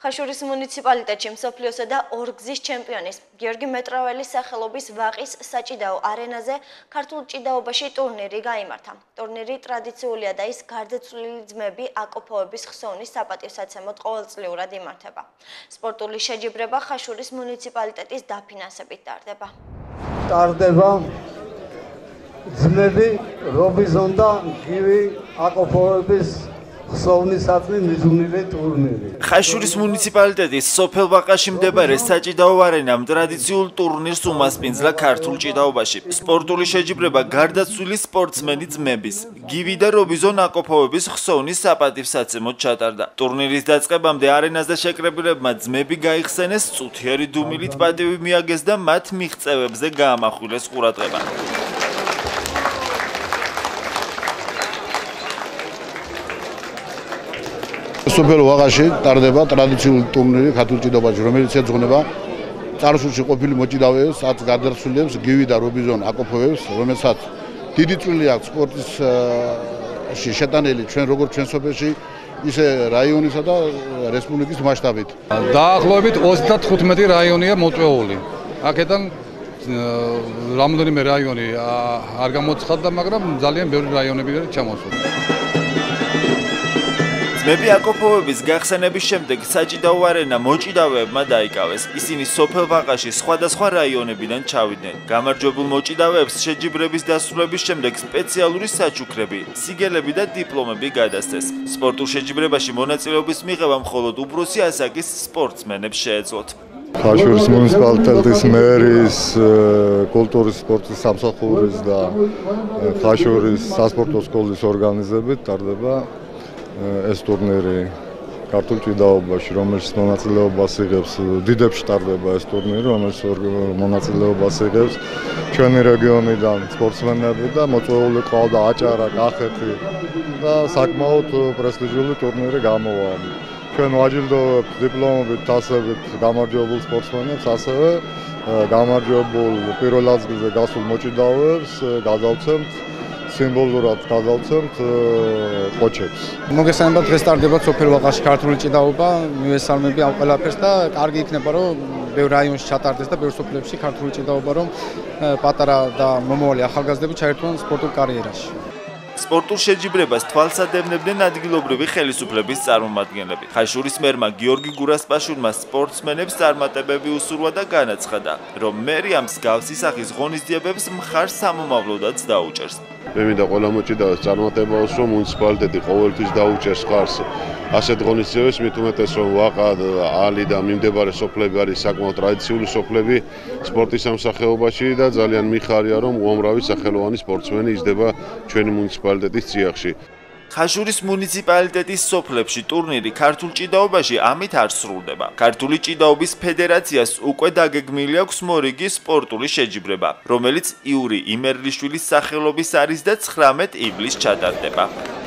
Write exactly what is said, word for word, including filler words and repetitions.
ხაშურის მუნიციპალიტეტში მსოფლიოსა და ორგზის ჩემპიონის გიორგი მეტრაველის სახელობის ვაყის საჭიდაო არენაზე ქართულ ჭიდაობაში ტურნირი გაიმართა. ტურნირი ტრადიციულია და ის გარდაცვლილი ძმები აკოფოების ხსოვნის საპატივსაცემოდ ყოველწლიურად იმართება. სპორტული შეჯიბრება ხაშურის მუნიციპალიტეტის დაფინანსებით ტარდება. ტარდება ძმები რობიზონ და გივი აკოფოების ხსოვნისაწმი მიზნული ტურნირი. ხაშურის მუნიციპალიტეტის სოფელ ვაყაში მდებარე საჭიდაო არენამ ტრადიციულ ტურნირს უმასპინძლა ქართულ ჭიდაობაში. სპორტული შეჯიბრება გარდაცვლილი სპორტსმენი ძმების გივი და რობიზონ აკოფოების ხსოვნის საპატივსაცემოდ ჩატარდა. ტურნირის დაწყებამდე არენაზე შეკრებილებმა ძმები გაიხსენეს, წუთიერი დუმილით პატივი მიაგეს და მათ მიღწევებზე გაამახვილეს ყურადღება. სოფელ ვაყაში ტარდება ტრადიციული ტურნირი ქართულ ჭიდაობაში, რომელიც ეძღვნება წარსულში ყოფილი მოჭიდავეებს, რაც გარდაცვლილებს გივი და რობიზონ აკოფოებს, რომელსაც დიდი წვლილი აქვს სპორტში შეტანილი ჩვენ როგორც ჩვენ სოფელში, ისე რაიონისა და რესპუბლიკის მასშტაბით. დაახლოებით ოცდათხუთმეტი რაიონია მოწვეული. აქედან რამოდენიმე რაიონი არ გამოცხადდა, მაგრამ ძალიან ბევრი რაიონები არის ჩამოსული. ძმები აკოფოების გახსენების შემდეგ საჭიდაოარენა მოჭიდავეებმა დაიკავეს. ისინი სოფელ ვაყაში სხვადასხვა რაიონებიდან ჩავიდნენ. გამარჯვებულ მოჭიდავეებს შეჯიბრების დასრულების შემდეგ სპეციალური საჩუქრები, სიგელები და დიპლომები გადასცეს. სპორტულ შეჯიბრებაში მონაწილეობის მიღება მხოლოდ უფროსი ასაკის სპორტსმენებს შეეძლოთ. ხაშურის მუნიციპალიტეტის მერის, კულტურის სპორტის სამსახურის და ხაშურის სასპორტო სკოლის ორგანიზებით ტარდება ეს ტურნირი ქართულ ჭიდაობაში, რომელიც მონაწილეობას იღებს დიდებში ტარდება ეს ტურნირი, რომელიც მონაწილეობას იღებს ჩვენი რეგიონიდან სპორტსმენები და მოწვეული ყავდა აჭარა, კახეთი და საკმაოდ პრესტიჟული ტურნირი გამოვა. ჩვენ ვაჯილდოვებთ დიპლომებით, თასებით გამარჯვებულ სპორტსმენებს, ასევე გამარჯვებულ პირველ ადგილზე გასულ მოჭიდავეებს გადავცემთ სიმბოლურად გადავცემთ ყოჩებს. მოგესალმებით, დღეს ტარდება სოფელ ვაყაში ქართული ჭიდაობა, მივესალმები ამ ყველაფერს და კარგი იქნება, რომ ბევრ რაიონში ჩატარდეს და ბევრ სოფლებში ქართული ჭიდაობა, რომ პატარა და მომავალი ახალგაზრდები ჩაერთვან სპორტულ კარიერაში. სპორტულ შეჯიბრებას თვალსადევნებდნენ ადგილობრივი ხელისუფლების წარმომადგენლები. ხაშურის მერმა გიორგი გურასპაშვილმა სპორტსმენებს წარმატებები უსურვა და განაცხადა, რომ მერი ამ მსგავსი სახის ღონისძიებებს მხარს სამომავლოდაც დაუჭერს. მე მინდა ყველა მოჭიდავეს წარმატება უსურვო, მუნიციპალიტეტი ყოველთვის დაუჭერს მხარს ასეთ ღონისძიებებს, მით უმეტეს რომ ვაყა, ალი და მიმდებარე სოფლები არის საკმაოდ ტრადიციული სოფლები სპორტის სამსახეობაში და ძალიან მიხარია, რომ უამრავი სახელოვანი სპორტსმენი იზრდება ჩვენი მუნიციპალიტეტის წიაღში. ხაშურის მუნიციპალიტეტის სოფლებში ტურნირი ქართულ ჭიდაობაში ამით არ სრულდება. ქართული ჭიდაობის ფედერაციას უკვე დაგეგმილი აქვს მორიგი სპორტული შეჯიბრება, რომელიც იური იმერლიშვილის სახელობის არის და ცხრამეტ ივლისს ჩატარდება.